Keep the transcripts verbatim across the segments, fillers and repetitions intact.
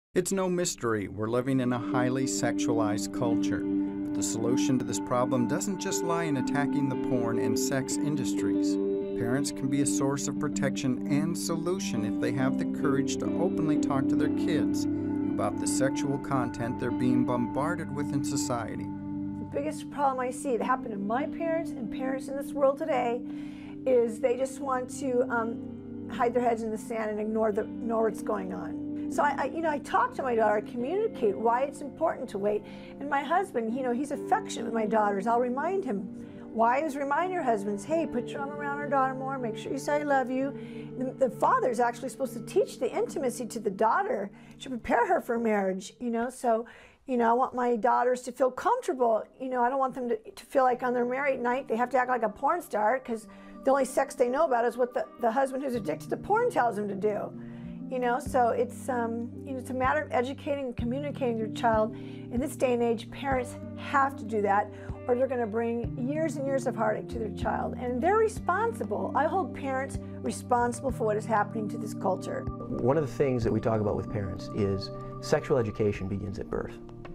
It's no mystery we're living in a highly sexualized culture, but the solution to this problem doesn't just lie in attacking the porn and sex industries. Parents can be a source of protection and solution if they have the courage to openly talk to their kids about the sexual content they're being bombarded with in society. The biggest problem I see that happened to my parents and parents in this world today is they just want to um, hide their heads in the sand and ignore, the, ignore what's going on. So I, I, you know, I talk to my daughter, I communicate why it's important to wait. And my husband, you know, he's affectionate with my daughters. I'll remind him. Wives, remind your husbands, hey, put your arm around our daughter more, make sure you say I love you. The, the father is actually supposed to teach the intimacy to the daughter to prepare her for marriage, you know. So, you know, I want my daughters to feel comfortable. You know, I don't want them to, to feel like on their married night they have to act like a porn star because the only sex they know about is what the, the husband who's addicted to porn tells them to do. You know, so it's, um, you know, it's a matter of educating and communicating with your child. In this day and age, parents have to do that, or they're going to bring years and years of heartache to their child. And they're responsible. I hold parents responsible for what is happening to this culture. One of the things that we talk about with parents is sexual education begins at birth,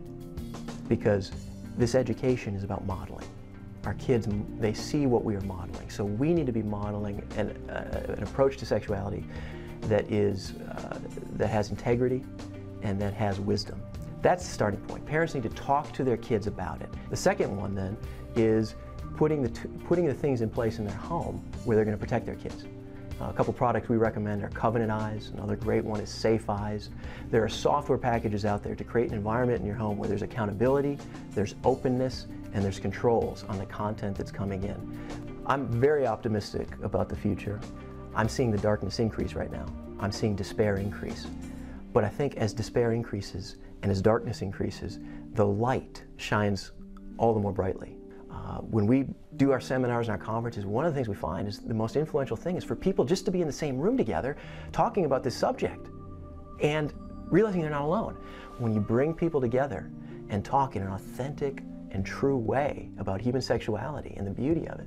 because this education is about modeling. Our kids, they see what we are modeling. So we need to be modeling an, uh, an approach to sexuality that is, uh, that has integrity and that has wisdom. That's the starting point. Parents need to talk to their kids about it. The second one then is putting the, t putting the things in place in their home where they're going to protect their kids. Uh, a couple products we recommend are Covenant Eyes. Another great one is Safe Eyes. There are software packages out there to create an environment in your home where there's accountability, there's openness, and there's controls on the content that's coming in. I'm very optimistic about the future. I'm seeing the darkness increase right now. I'm seeing despair increase. But I think as despair increases and as darkness increases, the light shines all the more brightly. Uh, when we do our seminars and our conferences, one of the things we find is the most influential thing is for people just to be in the same room together talking about this subject and realizing they're not alone. When you bring people together and talk in an authentic and true way about human sexuality and the beauty of it,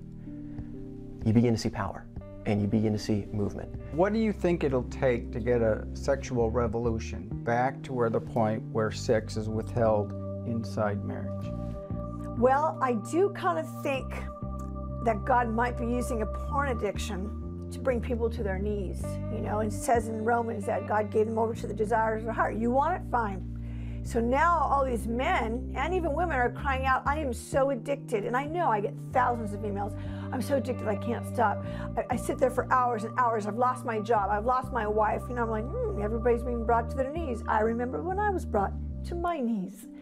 you begin to see power. And you begin to see movement. What do you think it'll take to get a sexual revolution back to where the point where sex is withheld inside marriage? Well, I do kind of think that God might be using a porn addiction to bring people to their knees. You know, it says in Romans that God gave them over to the desires of their heart. You want it? Fine. So now all these men and even women are crying out, I am so addicted. And I know I get thousands of emails. I'm so addicted I can't stop. I, I sit there for hours and hours. I've lost my job. I've lost my wife. You know, I'm like, hmm, everybody's being brought to their knees. I remember when I was brought to my knees.